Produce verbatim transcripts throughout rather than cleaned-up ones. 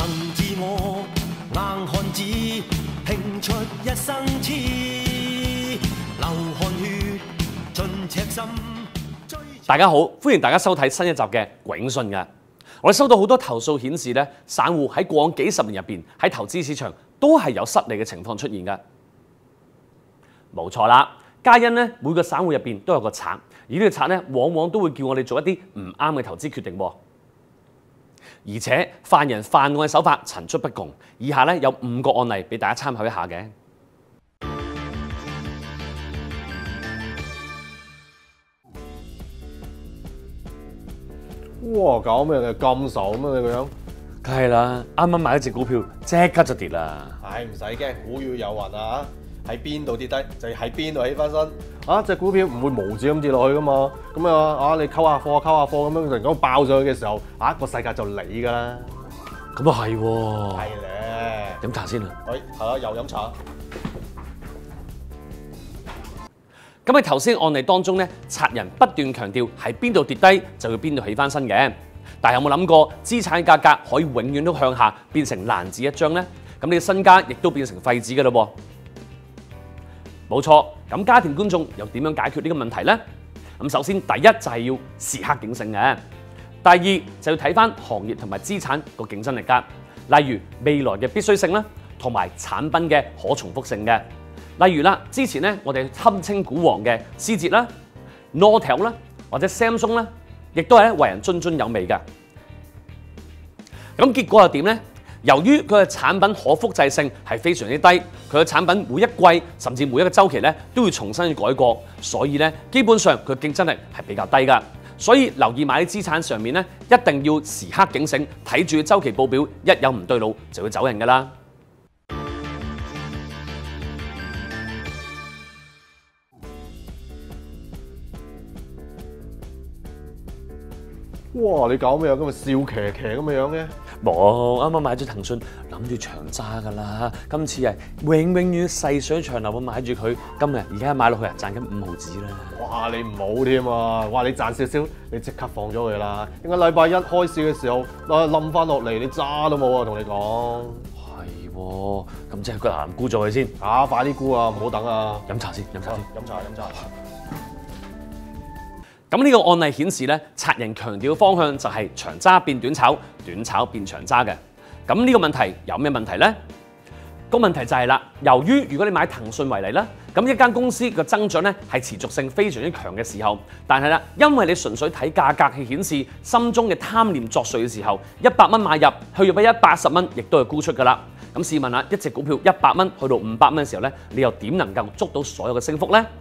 自我，硬漢子，拼出一生痴，流汗血，盡赤心。 大家好，歡迎大家收睇新一集嘅警訊嘅。我哋收到好多投訴顯示咧，散戶喺過往幾十年入邊喺投資市場都係有失利嘅情況出現嘅。冇錯啦，皆因咧每個散戶入邊都有個賊，而呢個賊咧往往都會叫我哋做一啲唔啱嘅投資決定喎。而且犯人犯案嘅手法層出不窮，以下咧有五個案例俾大家參考一下嘅。 哇！搞咩嘅咁愁咩你個樣？ 梗係啦，啱啱買一隻股票，即刻就跌啦。 唉，唔使驚，股票有雲啊！喺邊度跌低就喺邊度起翻身。啊，隻股票唔會無止咁跌落去噶嘛。咁啊啊，你溝下貨溝下貨咁樣，突然間爆上去嘅時候，啊個世界就你噶啦。 咁啊係喎。 係咧。 飲茶先啊。 喂，係啊，又飲茶。 咁喺頭先案例當中咧，賊人不斷強調喺邊度跌低就要邊度起翻身嘅。但係有冇諗過資產價格可以永遠都向下變成爛紙一張呢？咁你嘅身家亦都變成廢紙㗎嘞喎。冇錯，咁家庭觀眾又點樣解決呢個問題呢？咁首先第一就係要時刻警醒嘅，第二就要睇翻行業同埋資產個競爭力㗎，例如未來嘅必須性啦，同埋產品嘅可重複性嘅。例如啦，之前咧我哋堪稱股王嘅思捷啦、Nortel 啦或者 Samsung 啦，亦都係咧為人津津有味嘅。咁結果又點呢？由於佢嘅產品可複製性係非常之低，佢嘅產品每一季甚至每一個週期咧都要重新去改過，所以咧基本上佢競爭力係比較低㗎。所以留意買啲資產上面咧，一定要時刻警醒，睇住週期報表，一有唔對路就要走人㗎啦。 哇！你搞咩啊？咁咪笑騎騎咁嘅樣嘅？ 冇，啱啱買咗騰訊，諗住長揸㗎啦。今次係永永遠細水長流咁買住佢。今日而家買落去啊，賺緊五毫子啦。 哇！你唔好添啊！哇！你賺少少，你即刻放咗佢啦。點解禮拜一開市嘅時候，啊冧翻落嚟，你揸都冇啊！同你講。 係喎，咁即係佢難沽咗佢先。 啊！快啲沽啊！唔好等啊！ 飲茶先，飲茶先。 飲茶飲茶。 咁呢個案例顯示咧，賊人強調嘅方向就係長揸變短炒，短炒變長揸嘅。咁呢個問題有咩問題呢？個問題就係啦，由於如果你買騰訊為例啦，咁一間公司嘅增長咧係持續性非常之強嘅時候，但係啦，因為你純粹睇價格去顯示心中嘅貪念作祟嘅時候，一百蚊買入去到一百八十蚊，亦都係沽出㗎啦。咁試問下，一隻股票一百蚊去到五百蚊嘅時候咧，你又點能夠捉到所有嘅升幅呢？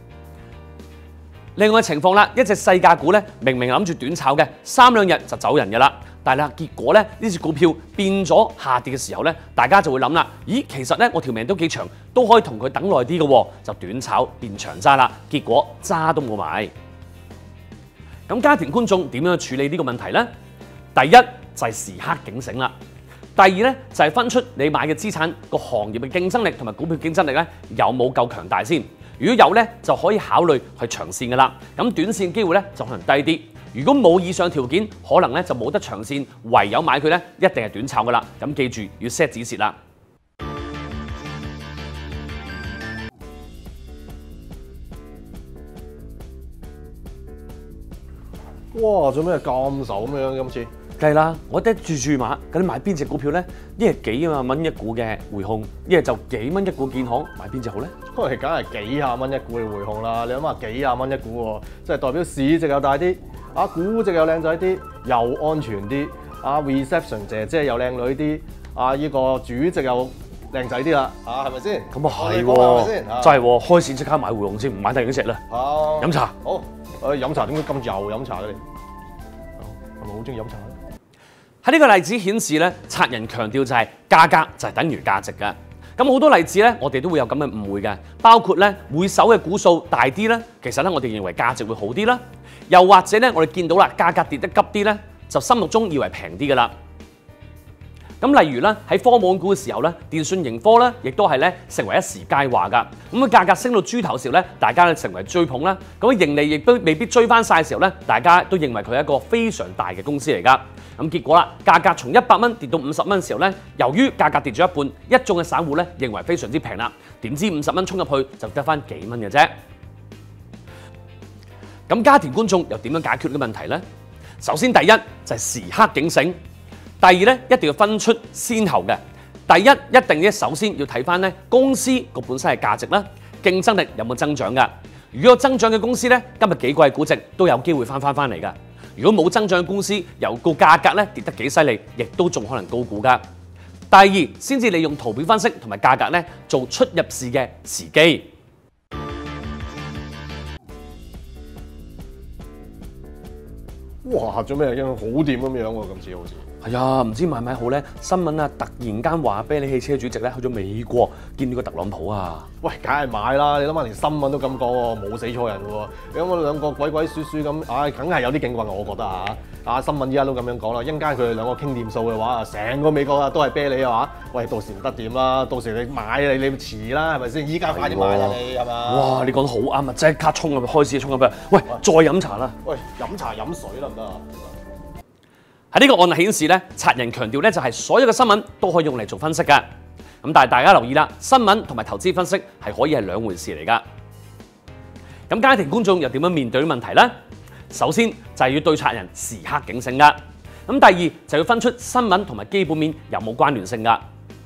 另外嘅情況啦，一隻細價股咧，明明諗住短炒嘅，三兩日就走人嘅啦。但係啦，結果咧呢隻股票變咗下跌嘅時候咧，大家就會諗啦，咦，其實咧我條命都幾長，都可以同佢等耐啲嘅喎，就短炒變長揸啦。結果揸都冇埋。咁家庭觀眾點樣處理呢個問題呢？第一就係時刻警醒啦。第二咧就係分出你買嘅資產個行業嘅競爭力同埋股票競爭力咧有冇夠強大先。如果有咧，就可以考慮去長線㗎啦。咁短線機會咧就可能低啲。如果冇以上條件，可能咧就冇得長線，唯有買佢咧一定係短炒㗎啦。咁記住要 set 止蝕啦。 哇！做咩咁愁咁樣今次？ 計啦，我得住住馬，咁你買邊隻股票咧？一係幾萬蚊一股嘅匯控，一係就幾蚊一股建行，買邊隻好咧？ 喂，梗係幾廿蚊一股嘅匯控啦！你諗下幾廿蚊一股喎，即係代表市值又大啲，啊估值又靚仔啲，又安全啲，啊 reception 姐姐又靚女啲，啊依個主席又靚仔啲啦，啊係咪先？ 咁啊係喎，真係喎，開市即刻買匯控先，唔買第二隻啦。 好， 飲茶。 好，誒飲茶點解咁又飲茶嘅你？係咪好中意飲茶咧？ 喺呢個例子顯示咧，賊人強調就係價格就係等於價值嘅。咁好多例子咧，我哋都會有咁嘅誤會嘅，包括咧每手嘅股數大啲咧，其實咧我哋認為價值會好啲啦。又或者咧，我哋見到啦價格跌得急啲咧，就心目中以為平啲噶啦。 咁例如咧喺科網股嘅時候咧，電訊盈科咧亦都係咧成為一時佳話㗎。咁啊價格升到豬頭時候咧，大家咧成為追捧啦。咁盈利亦都未必追翻晒嘅時候咧，大家都認為佢係一個非常大嘅公司嚟㗎。咁結果啦，價格從一百蚊跌到五十蚊嘅時候咧，由於價格跌咗一半，一眾嘅散戶咧認為非常之平啦。點知五十蚊衝入去就得翻幾蚊嘅啫。咁家庭觀眾又點樣解決呢個問題呢？首先第一就係時刻警醒，第二咧一定要分出先後嘅。第一一定咧首先要睇翻咧公司個本身嘅價值啦，競爭力有冇增長㗎？如果有增長嘅公司咧，今日幾貴估值都有機會翻翻翻嚟㗎。如果冇增長嘅公司，由個價格咧跌得幾犀利，亦都仲可能高估㗎。第二先至利用圖表分析同埋價格咧做出入市嘅時機。 哇！做咩因為好掂咁樣喎？今次好似係啊，唔知買唔買好咧？新聞啊，突然間話啤梨汽車主席咧去咗美國見呢個特朗普啊！ 喂，梗係買啦！你諗下，連新聞都咁講喎，冇死錯人嘅喎。你諗下兩個鬼鬼祟祟咁，唉，梗係有啲警棍，我覺得嚇。啊，新聞依家都咁樣講啦，一陣間佢哋兩個傾掂數嘅話，成個美國啊都係啤梨嘅話，喂，到時唔得掂啦！到時你買你你遲啦，係咪先？依家快啲買啦，你係嘛？ 哇！你講得好啱啊！即刻衝入去，開始衝入去。喂，再飲茶啦！ 喂，飲茶飲水得唔得啊？ 喺呢個案例顯示咧，賊人強調咧就係所有嘅新聞都可以用嚟做分析㗎。咁但係大家留意啦，新聞同埋投資分析係可以係兩回事嚟㗎。咁家庭觀眾又點樣面對啲問題呢？首先就係要對賊人時刻警醒㗎。咁第二就要分出新聞同埋基本面有冇關聯性㗎。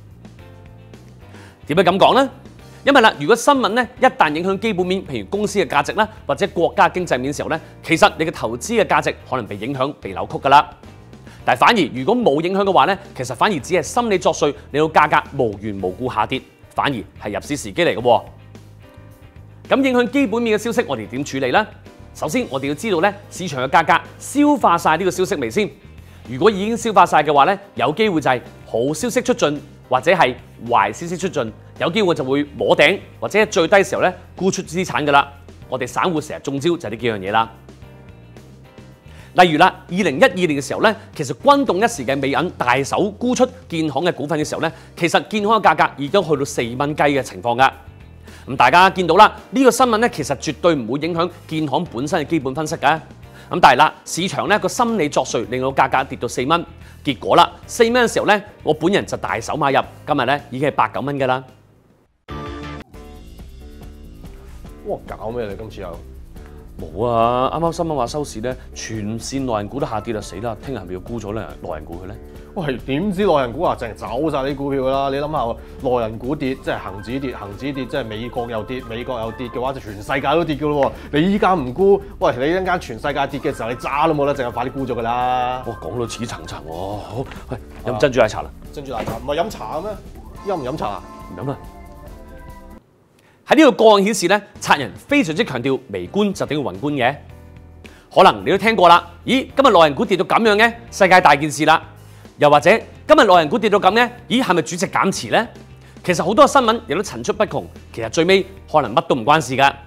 點解咁講呢？因為啦，如果新聞咧一旦影響基本面，譬如公司嘅價值啦，或者國家經濟面嘅時候咧，其實你嘅投資嘅價值可能被影響、被扭曲㗎啦。但係反而如果冇影響嘅話咧，其實反而只係心理作祟，令到價格無緣無故下跌，反而係入市時機嚟嘅喎。咁影響基本面嘅消息，我哋點處理呢？首先，我哋要知道咧，市場嘅價格消化晒呢個消息未先？如果已經消化晒嘅話咧，有機會就係好消息出盡，或者係壞消息出盡，有機會就會摸頂，或者最低時候咧沽出資產㗎啦。我哋散戶成日中招就係呢幾樣嘢啦。例如啦，二零一二年嘅時候咧，其實轟動一時嘅美銀大手沽出建行嘅股份嘅時候咧，其實建行嘅價格已經去到四蚊雞嘅情況㗎。咁大家見到啦，呢個新聞咧其實絕對唔會影響建行本身嘅基本分析㗎。咁但係啦，市場咧個心理作祟令到價格跌到四蚊，結果啦四蚊嘅時候咧，我本人就大手買入，今日咧已經係八九蚊㗎啦。 哇！搞咩你今次又？ 冇啊！啱啱新聞話收市咧，全線內銀股都下跌啦，死啦！聽日係咪要沽咗咧內銀股佢咧？ 喂，點知內銀股啊，淨係走晒啲股票㗎啦！你諗下，內銀股跌，即係恒指跌，恒指跌，即係美國又跌，美國又跌嘅話，就全世界都跌㗎咯喎！你依家唔沽，喂，你一陣間全世界跌嘅時候，你渣都冇得，淨係快啲沽咗㗎啦！ 哇，講到似層層喎，好，喂，飲珍珠奶茶啦！ 珍珠奶茶唔係飲茶嘅咩？飲唔飲茶啊？ 唔飲啦。喺呢個個案顯示咧，賊人非常之強調微觀就等於宏觀嘅。可能你都聽過啦，咦？今日內銀股跌到咁樣嘅，世界大件事啦。又或者今日內銀股跌到咁嘅，咦？係咪主席減持呢？其實好多新聞亦都層出不窮，其實最尾可能乜都唔關事㗎。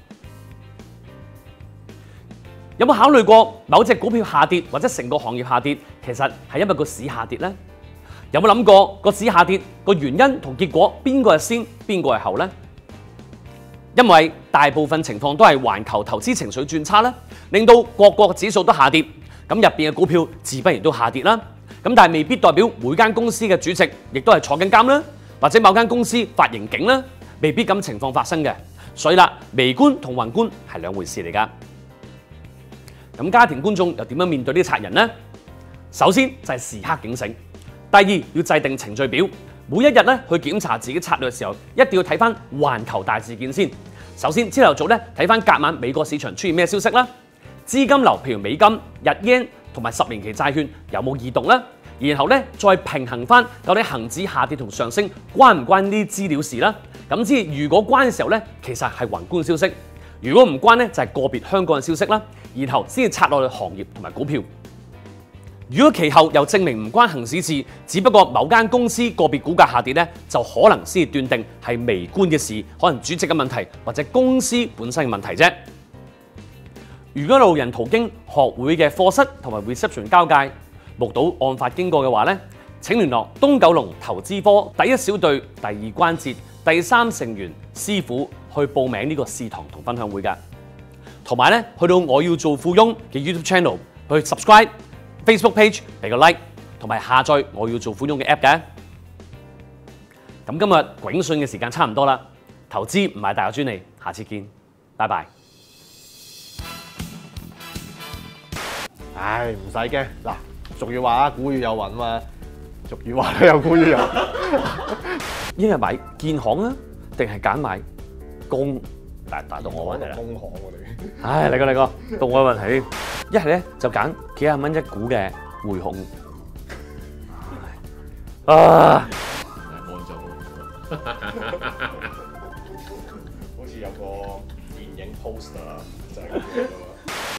有冇考慮過某隻股票下跌或者成個行業下跌，其實係因為個市下跌呢？有冇諗過個市下跌個原因同結果邊個係先，邊個係後呢？因為大部分情況都係環球投資情緒轉差啦，令到各國指數都下跌，咁入邊嘅股票自不然都下跌啦。咁但係未必代表每間公司嘅主席亦都係坐緊監啦，或者某間公司發盈警啦，未必咁情況發生嘅。所以啦，微觀同宏觀係兩回事嚟㗎。咁家庭觀眾又點樣面對呢啲賊人呢？首先就係時刻警醒，第二要制定程序表。每一日咧去檢查自己策略嘅時候，一定要睇翻環球大事件先。首先朝頭早咧睇翻隔晚美國市場出現咩消息啦，資金流譬如美金、日圓同埋十年期債券有冇異動啦，然後咧再平衡翻究竟恆指下跌同上升關唔關呢啲資料事啦。咁知如果關嘅時候咧，其實係宏觀消息；如果唔關咧，就係個別香港嘅消息啦。然後先至拆落去行業同埋股票。如果其後又證明唔關恆指事，只不過某間公司個別股價下跌咧，就可能先至斷定係微觀嘅事，可能主席嘅問題或者公司本身嘅問題啫。如果路人途經學會嘅課室同埋 reception 交界，目睹案發經過嘅話咧， 請聯絡東九龍投資科第一小隊第二關節第三成員師傅去報名呢個試堂同分享會㗎。同埋咧，去到我要做富翁嘅 YouTube channel 去 subscribe Facebook page 俾個 like， 同埋下載我要做富翁嘅 app 嘅。咁今日永信嘅時間差唔多啦，投資唔係大學專利，下次見，拜拜。 唉，唔使驚嗱，俗語話啊，股要有運嘛，俗語話都有股要有運。 應係買建行啊，定係揀買工？大大到我問題啦。 工行我哋。 唉，嚟個嚟個，到我問題。一係咧就揀幾廿蚊一股嘅匯控。啊！ 好似有個電影 poster 就係咁樣。